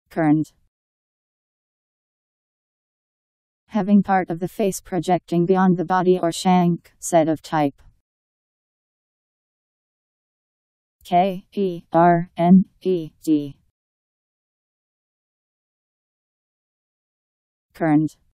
Kerned. Having part of the face projecting beyond the body or shank, set of type. Kerned. Kerned.